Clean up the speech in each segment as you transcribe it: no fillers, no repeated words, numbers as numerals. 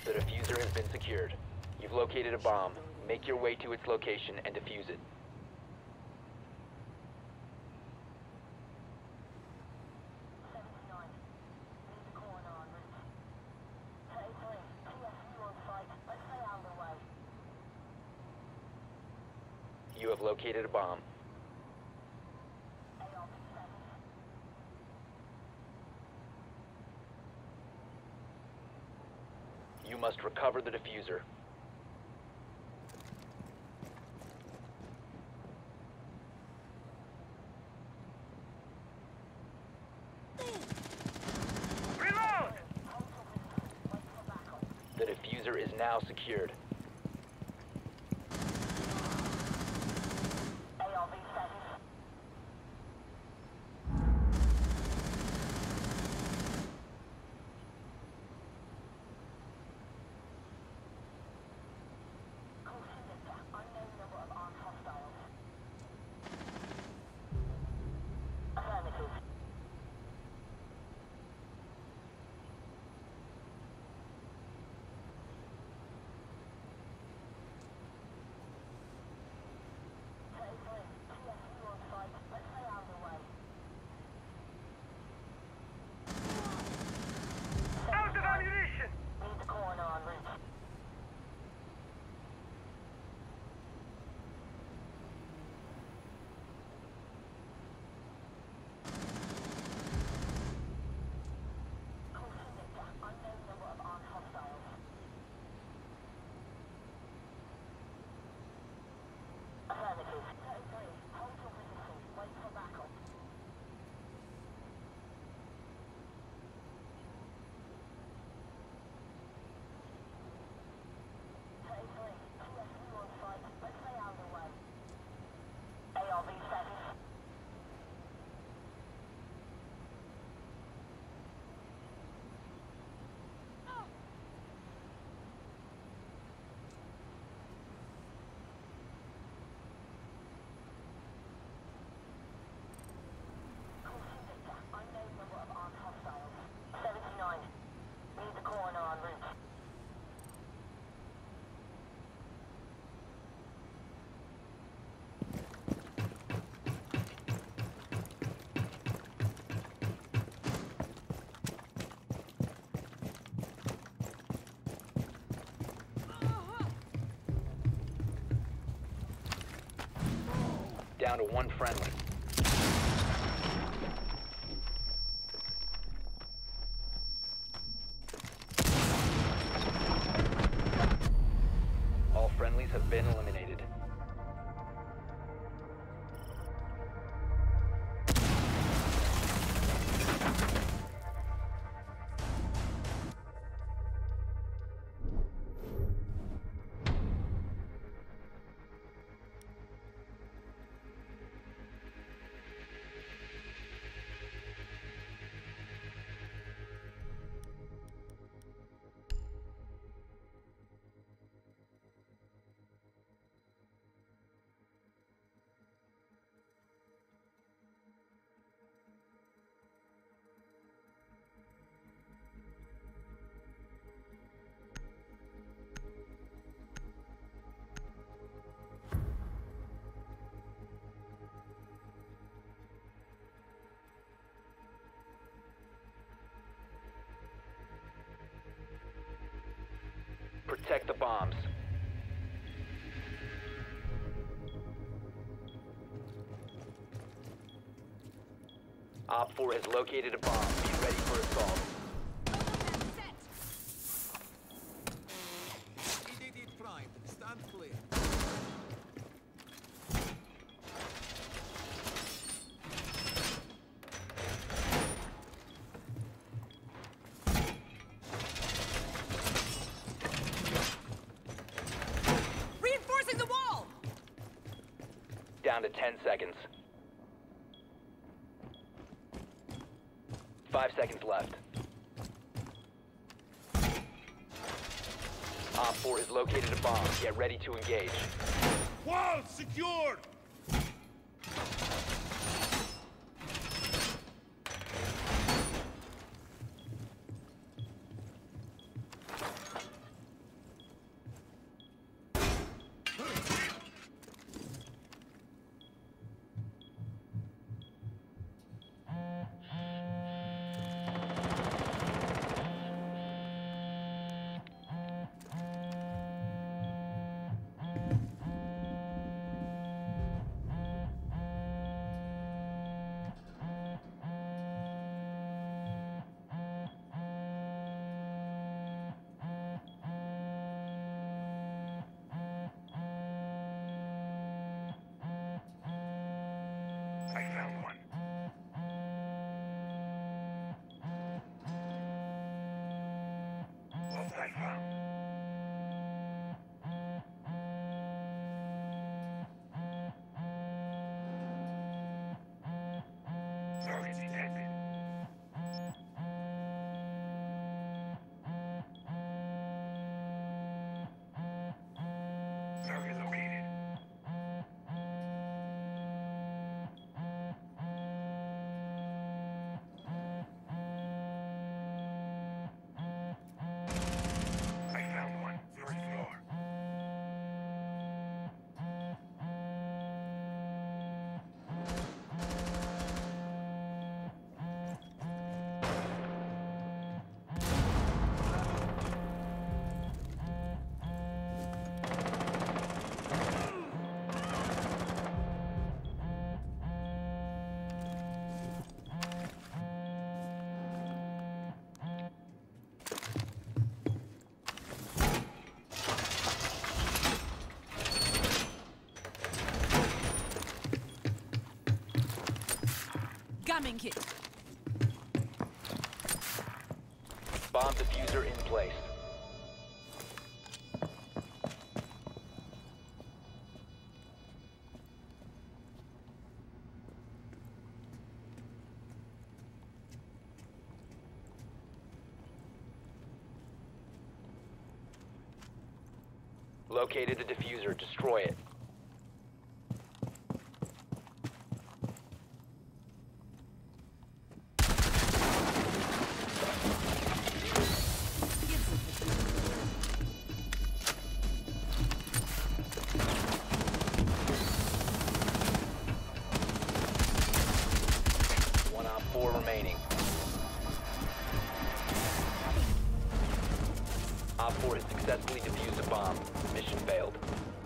The diffuser has been secured. You've located a bomb. Make your way to its location and defuse it. You have located a bomb. You must recover the diffuser. Reload! The diffuser is now secured. Out of ammunition! Down to one friendly. All friendlies have been eliminated. Protect the bombs. Op 4 has located a bomb. Be ready for assault. EDD prime. Stand clear. Reinforcing the wall! Down to 10 seconds. 5 seconds left. Op 4 has located a bomb. Get ready to engage. Wall secured! Target detected. Target located. I found one. First floor. Gaming kit. Bomb diffuser in place. Located the diffuser. Destroy it. One op 4 remaining. Op 4 has successfully defused a bomb. Mission failed.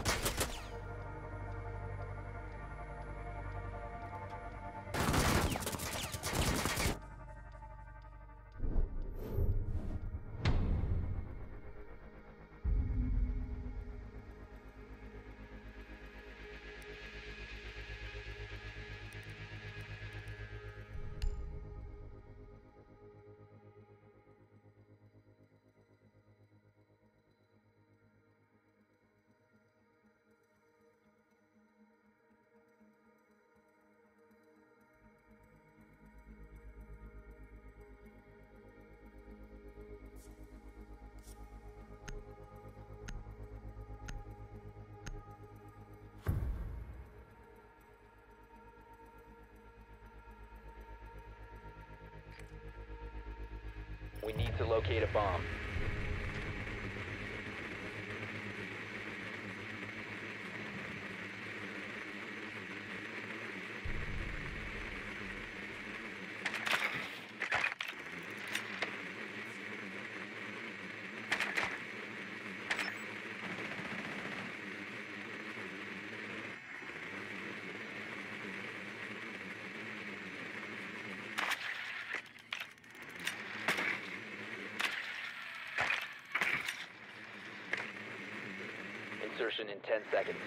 We need to locate a bomb. Insertion in 10 seconds.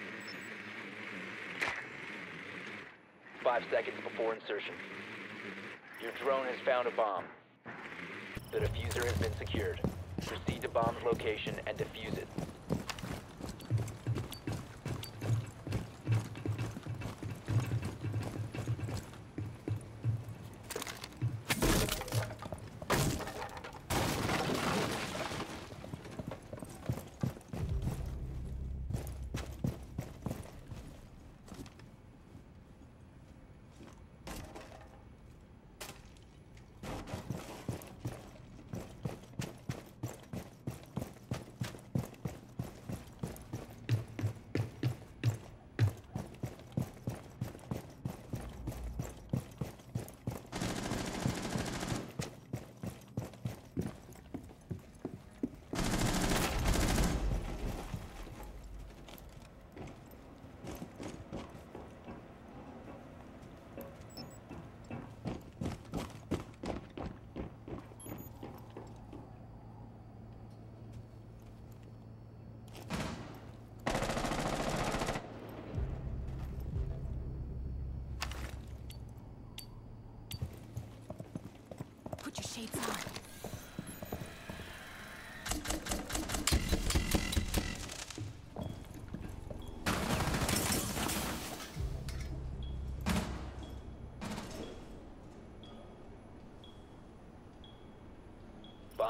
5 seconds before insertion. Your drone has found a bomb. The diffuser has been secured. Proceed to bomb's location and defuse it.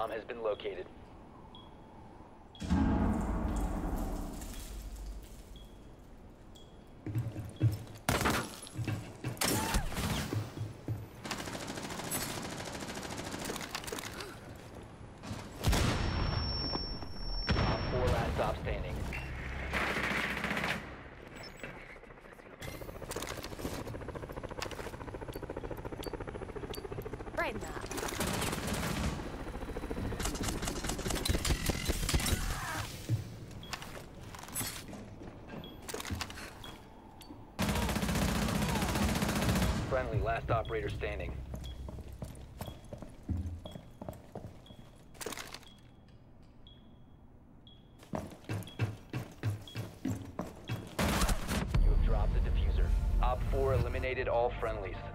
Bomb has been located. Op 4 last stop standing. Right now. Friendly, last operator standing. You have dropped the diffuser. Op 4 eliminated all friendlies.